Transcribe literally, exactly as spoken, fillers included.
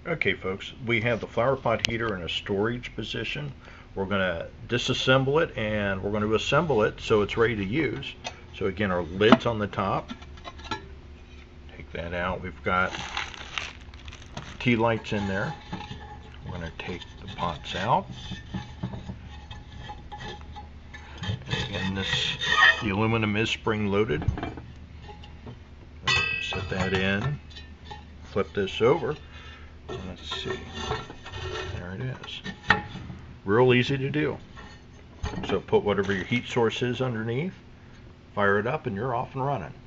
Okay folks, we have the flower pot heater in a storage position. We're going to disassemble it and we're going to assemble it so it's ready to use. So again, our lid's on the top. Take that out. We've got tea lights in there. We're going to take the pots out. And again, this, the aluminum is spring loaded. Set that in. Flip this over. Let's see. There it is. Real easy to do. So put whatever your heat source is underneath, fire it up, and you're off and running.